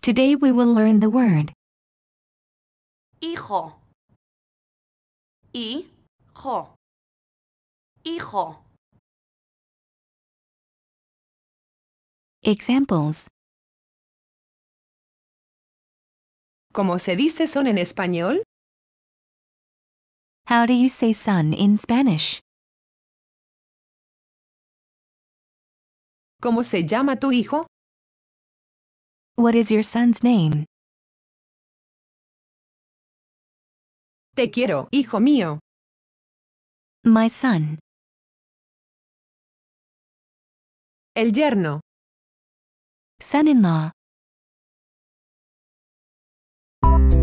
Today we will learn the word hijo, hijo, hijo. examples. ¿Cómo se dice son en español? How do you say son in Spanish? ¿Cómo se llama tu hijo? What is your son's name? Te quiero, hijo mío. My son. El yerno. Son-in-law.